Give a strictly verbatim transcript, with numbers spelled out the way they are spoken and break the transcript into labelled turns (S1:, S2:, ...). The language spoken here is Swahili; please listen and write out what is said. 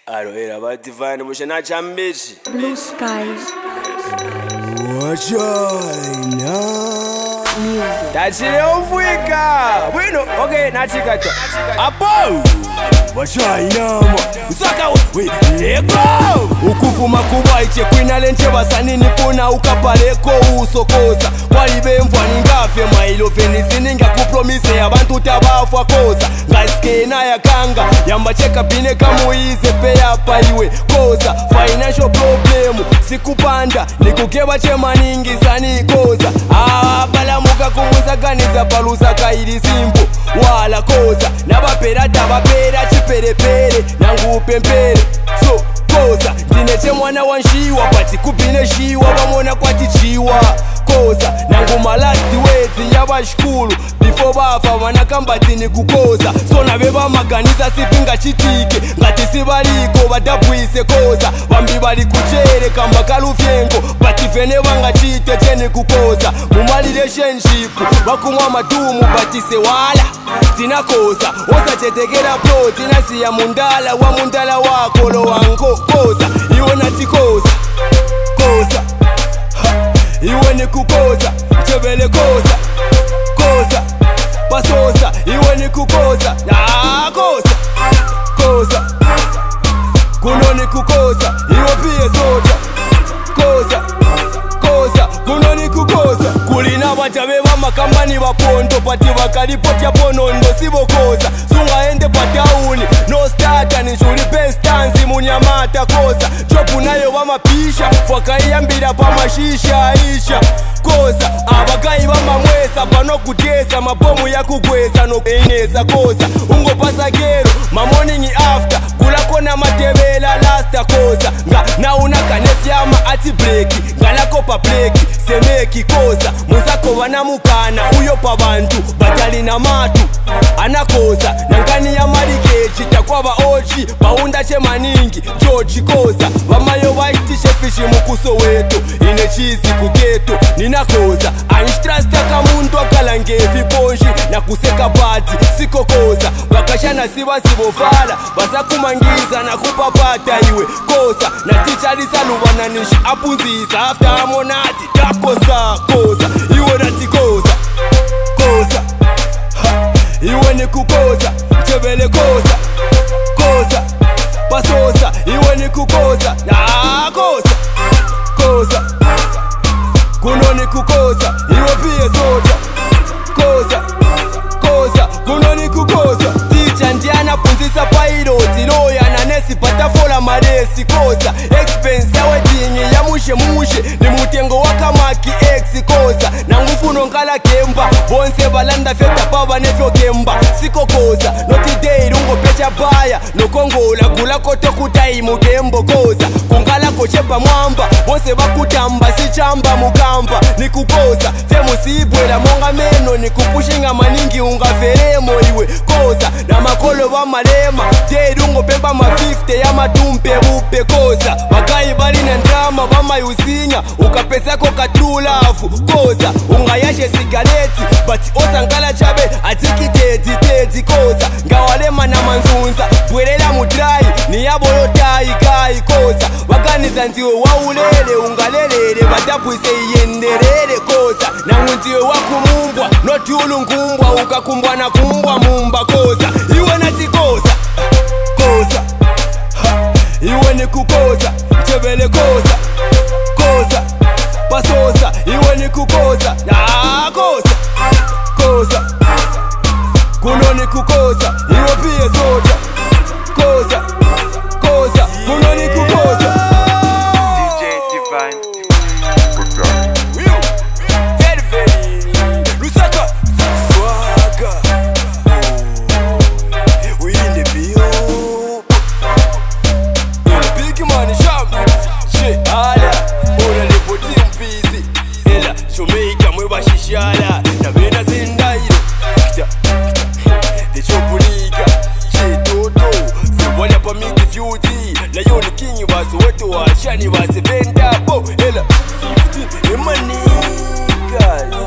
S1: Aloera ba divine mushana chambichi.
S2: Blue skies.
S1: Wachina. Tachi ofwika. Bueno, okay, nachika to. Apo. Wachina mo. Usaka we lego. Ukuvuma kuba iche kwina lenche basanini funa ukapaleko usokoza. Kwalibe mvani ngafe mailo venizini ngakupromise abantu tabafa koza. Ngaskena ya kanga yambacheka bine kamuize peya paiwe koza. Financial problem sikupanda nikukeba chemaningi sani koza. Ah balamuka kumuza ganiza paluza kairi simpo wala koza. Nabapera tabapera chiperepere nangu pempere so koza. Ndineche mwana wanshiwa pati kupine shiwa wamona kwati chiwa koza. Nangu malasti wezi yabashkulu before bafa wanakambati ni kukoza. So nabeba maganiza sifinga chitike ngati sibaliko badabwise koza. Bambi bali kuchere kamba kalufyengo bati fene wanga chite chene kukoza. Muma relationship bakumwa madumu bati se wala tina koza. Osa chetekera pro tina siya mundala wa mundala wako lo wango koza. Iwe nati koza koza ha. Iwe ni kukoza chebele koza koza basoza. Iwe ni kukoza ya koza koza kuno ni kukoza. Iwe pia soja koza koza kuno ni kukoza. Kulina bajabe bamakambani bapondo pati bakalipotya ponondo sibokoza. Sunga ende patauni no starter ni juli best dance munyamata koza. Chopu nayo bamapisha fwakaiyambira pamashisha aisha koza. Abagayi bamamwesa pano kutesa mabomu ya kugweza no eneza koza. Ungo pasa gero ma morning after kulako na matebela lasta koza. Nga na unakanesi ama ati breaki ngalako pa breaki semeki koza. Muzako wanamukana uyo pa bantu batali na matu anakoza. Nangani ya marikechi takwaba oji baunda chemaningi George koza. Bamayo waitishe fishi mukuso wetu ine chizi kugeto nina koza. Anishtrasta kamuntu akalangevi bonji na kuseka bati siko koza. Wakashana siba sibofala basa kumangiza na kupapata iwe koza. Na ticha lisalubana nishi apunziza after amonati takosa koza. Iwe nati koza koza ha. Iwe ni kukoza chebele koza koza basoza. Iwe ni kukoza ya koza koza kuno ni kukoza. Iwe pia soja koza koza kuno ni kukoza. Ticha ndiana punzisa piloti loya na nesi patafola malesi koza. Expense ya wetingi ya mushe mushe ni mutengo wakamaki ex koza. Na ngufuno ngala kemba bonse balanda feta baba nefyo kemba siko koza. Noti day rungo pecha baya no kongola gula kote kutaimu kembo koza. Kungala kochepa mwamba bonse bakutamba si chamba mukamba ni kukoza. Femu sibwela monga meno ni kupushinga maningi unga feremo iwe koza. Na makolo wa malema day rungo pemba ma fifty ya matumpe bupe koza. Wakayi bali na drama bama yuzinya ukapesako katulafu koza. Ungayashe sigareti bati osangala chabe atiki teti teti koza. Ngawalema na manzunza bwelela mudrai ni yabolo tai kai koza. Waganiza nziwe waulele ungalelele badabwise yenderele koza. Na ngunziwe wakumumbwa noti ulungumbwa ukakumbwa na kumbwa mumba koza. Iwe nati koza koza ha. Iwe ni kukoza chebele koza koza basoza. Iwe ni kukoza ya koza koza kuno ni kukoza. Iwe pia soja koza koza kuno ni kukoza.
S3: D J Divine.
S1: Very very Lusaka Swagga. We in the bill in the big money shop. Shit ala ora lepoti mpizi ela Jamaica mweba shishala na bena zindairo kita de chopunika chitoto zibona pa miki fuji na yoni king basi wetu wa shani basi venda bo ela fifty money guys.